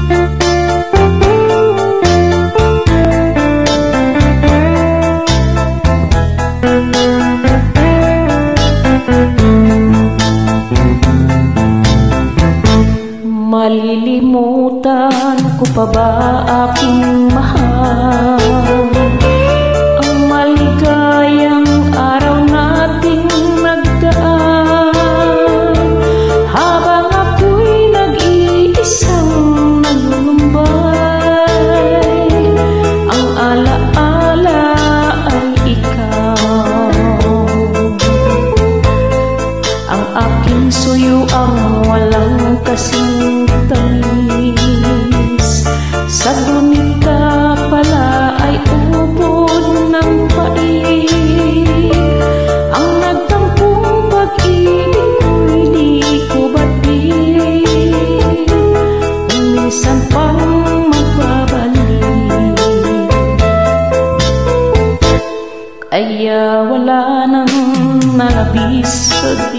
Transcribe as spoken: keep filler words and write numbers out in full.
Malilimutan ko pa ba aking mahal ang maligayang araw nating nagdaan, habang ako'y nag-iisang nalulumbay. Ang alaala ay ikaw, ang aking suyo ang walang kasing tamis. Sa gunita pala ay ubod ng pait. Ang nagtampong pag-ibig ko'y di ko batid, kung minsan pang magbabalik. Kaya wala nang nalabis sa